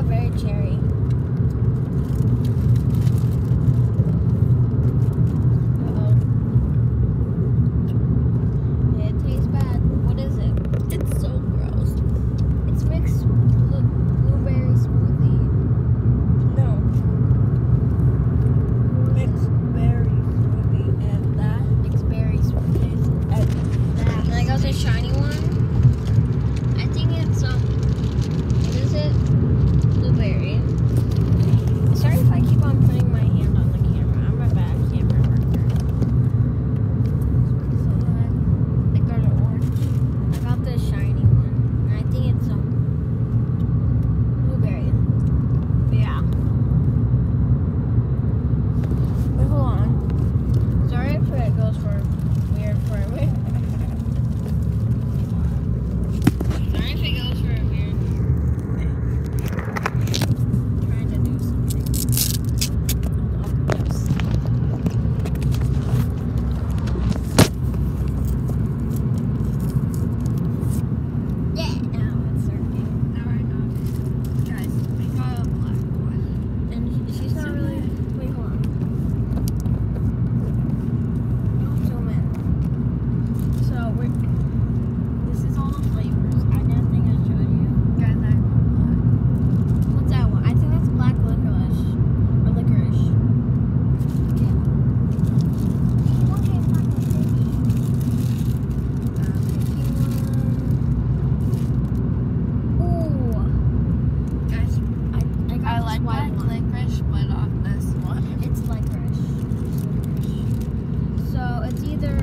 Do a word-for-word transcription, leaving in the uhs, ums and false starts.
got very cherry. Uh-oh. It tastes bad. What is it? It's so gross. It's mixed blu blueberry smoothie. No. Mixed berry smoothie and that. Mixed berry smoothie. And that. And I got the shiny one. I think it's um. What is it? Blueberry. Sorry if I keep on putting my hand on the camera. I'm a bad camera worker. So I got an orange. I got the shiny one. And I think it's um blueberry. Yeah. Wait, hold on. Sorry if it goes for weird for a minute. Sorry if it goes for a weird. Trying to do something. Hold on. Yes. Yeah, now it's working. Now I know. Guys, we got a black one. And she's not really. Wait, hold on. Zoom in. So we're. This is all the flavors. I didn't think I showed you. Guys, I know What's that one? I think that's black licorice. Or licorice. Yeah. Okay, black licorice. Ooh. Guys, I, I got I this like white black one. licorice, but on this one. It's licorice. So it's either